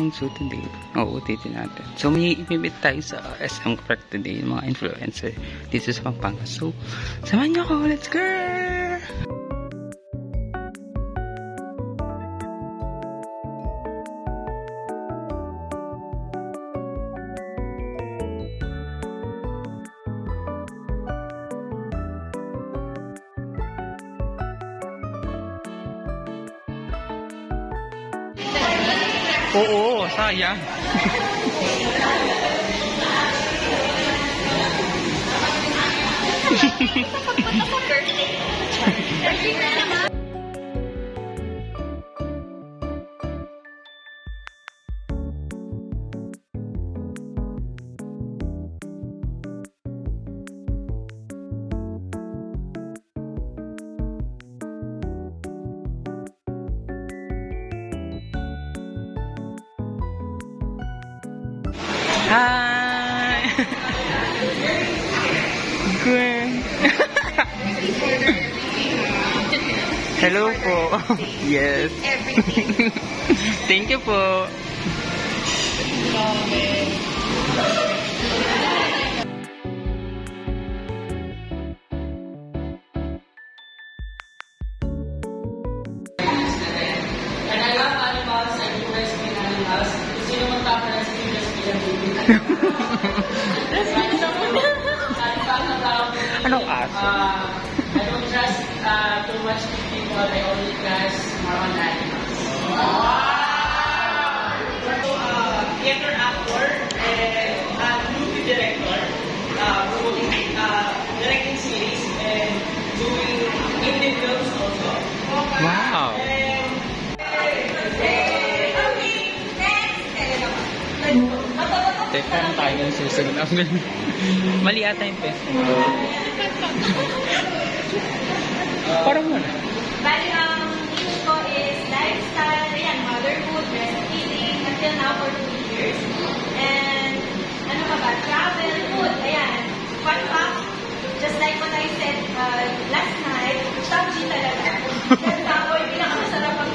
So today, uulitin natin. So may imimit tayo sa SM Park today, yung mga influencer dito sa Pampanga. So, samahan niyo ako. Let's go! Oo, sayang. Hi! Good. Hello po. Yes. Thank you po. Anong aso? I don't trust too much people. I only trust more on animals. So, theater actor and movie director, promoting directing series and doing indie films also. Wow! Teka lang tayo ng susunod. Mali ata yung pes. Parang mo na. Bali, niche ko is lifestyle, yan, motherhood, breastfeeding, until now for 2 years. And, ano pa ba, travel, food, ayan. Fun fact, just like what I said last night, sabji talaga. Kasi ako, yung pinakamasarap ang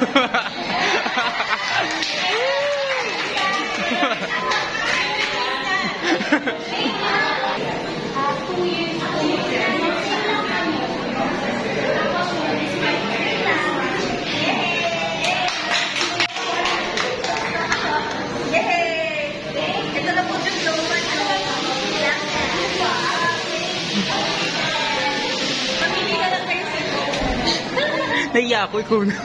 Naiya ako, ikaw na.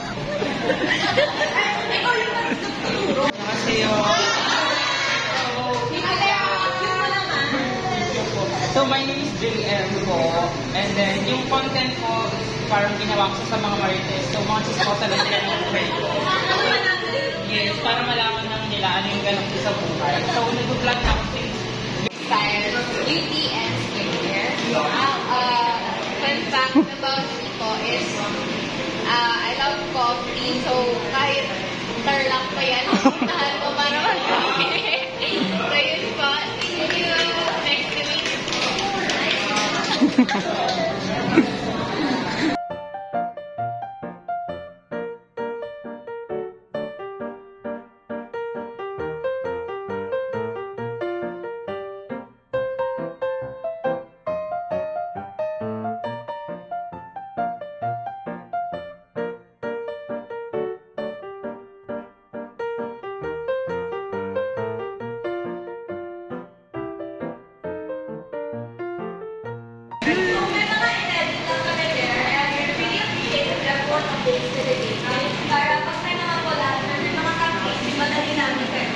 So, my name is JM po. And then, yung content ko, parang ginawa ko sa mga marites. So, mga sispo talaga nila ng buhay ko. Yes, para malaman lang nila ano yung ganap ko sa buhay. So, nag-vlog na ako since style, beauty and skincare. Fun fact about me po is, I love coffee. So, kahit tarlac pa yan, puntahan ko para mag-coffee. So, yun po. Thank you. Next to me. Para pag may mga collaboration, may mga campaigns, madali namin kayo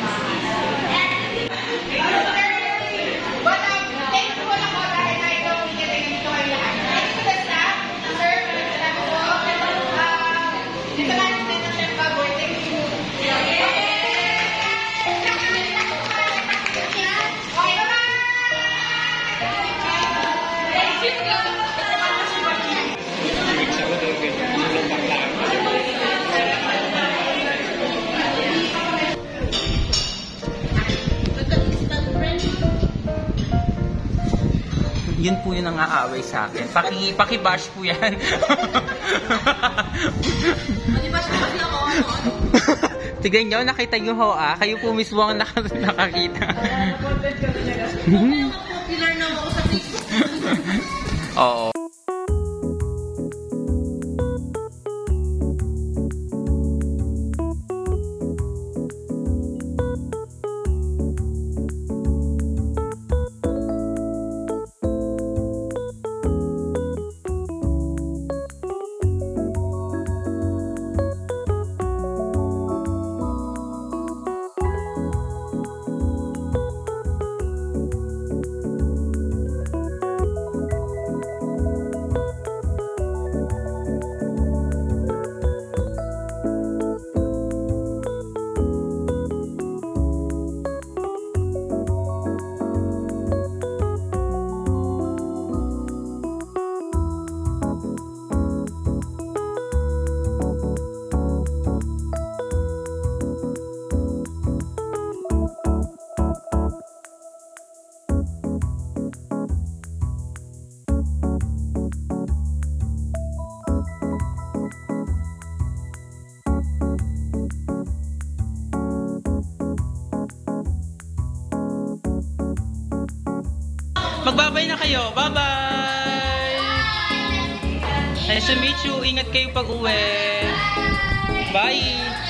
But thankful ako dahil tayo daw bigyan dito kayo lahat. Thanks to the staff, sir, salamat po. Dito natin din ang chef Baboy. Thank you. Yun po yung nang-aaway sa akin. Paki-bash po yan. Paki-bash po kasi ako. Tignan nyo, nakita nyo ho kayo po mismo ang nakakita. Popular na ako sa Facebook. Oo. Magbabay na kayo. Bye-bye! Nice to meet you. Ingat kayo pag uwi. Bye!